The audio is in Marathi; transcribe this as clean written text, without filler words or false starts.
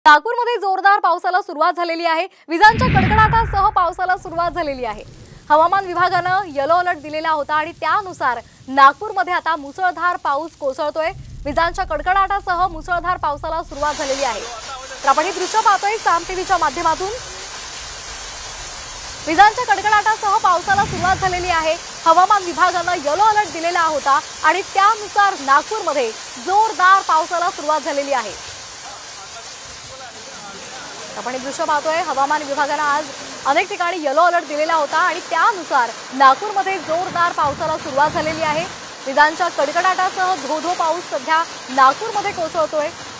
नागपूरमध्ये जोरदार पावसाला सुरुवात झालेली आहे। विजांच्या कडकडाटासह पावसाला सुरुवात झालेली आहे। हवामान विभागानं येलो अलर्ट दिलेला होता आणि त्यानुसार नागपूरमध्ये आता मुसळधार पाऊस कोसळतोय। विजांच्या कडकडाटासह मुसळधार पावसाला सुरुवात झालेली आहे। तर आपण हे दृश्य पाहतोय साम टीव्हीच्या माध्यमातून। विजांच्या कडकडाटासह पावसाला सुरुवात झालेली आहे। हवामान विभागानं येलो अलर्ट दिलेला होता आणि त्यानुसार नागपूरमध्ये जोरदार पावसाला सुरुवात झालेली आहे। आपण हे दृश्य पाहतोय। हवामान विभागानं आज अनेक ठिकाणी येलो अलर्ट दिलेला होता आणि त्यानुसार नागपूरमध्ये जोरदार पावसाला सुरुवात झालेली आहे। विजांच्या कडकडाटासह धो-धो पाऊस सध्या नागपूरमध्ये कोसळतोय।